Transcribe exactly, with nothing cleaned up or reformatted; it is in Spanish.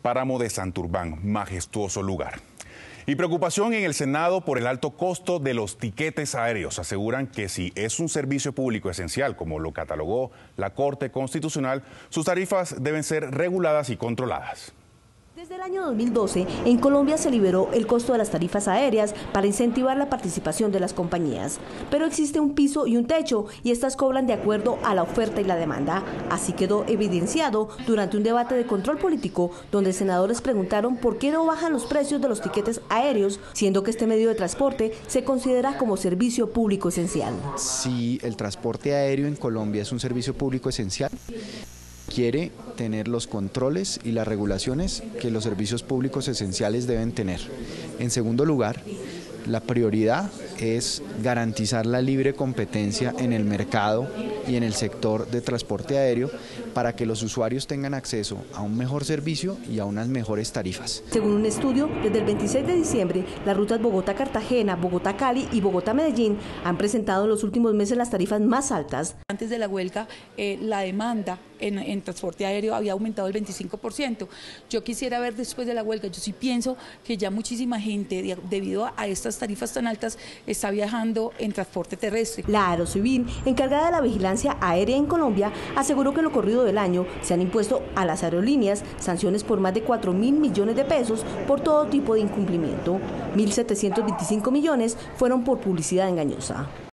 Páramo de Santurbán, majestuoso lugar. Y preocupación en el Senado por el alto costo de los tiquetes aéreos. Aseguran que si es un servicio público esencial, como lo catalogó la Corte Constitucional, sus tarifas deben ser reguladas y controladas. Desde el año dos mil doce, en Colombia se liberó el costo de las tarifas aéreas para incentivar la participación de las compañías. Pero existe un piso y un techo, y estas cobran de acuerdo a la oferta y la demanda. Así quedó evidenciado durante un debate de control político, donde senadores preguntaron por qué no bajan los precios de los tiquetes aéreos, siendo que este medio de transporte se considera como servicio público esencial. Si el transporte aéreo en Colombia es un servicio público esencial, quiere tener los controles y las regulaciones que los servicios públicos esenciales deben tener. En segundo lugar, la prioridad es garantizar la libre competencia en el mercado y en el sector de transporte aéreo para que los usuarios tengan acceso a un mejor servicio y a unas mejores tarifas. Según un estudio, desde el veintiséis de diciembre, las rutas Bogotá-Cartagena, Bogotá-Cali y Bogotá-Medellín han presentado en los últimos meses las tarifas más altas. Antes de la huelga, eh, la demanda en, en transporte aéreo había aumentado el veinticinco por ciento. Yo quisiera ver después de la huelga, yo sí pienso que ya muchísima gente, debido a estas tarifas tan altas, está viajando en transporte terrestre. La Aerocivil, encargada de la vigilancia aérea en Colombia, aseguró que en lo corrido del año se han impuesto a las aerolíneas sanciones por más de cuatro mil millones de pesos por todo tipo de incumplimiento. mil setecientos veinticinco millones fueron por publicidad engañosa.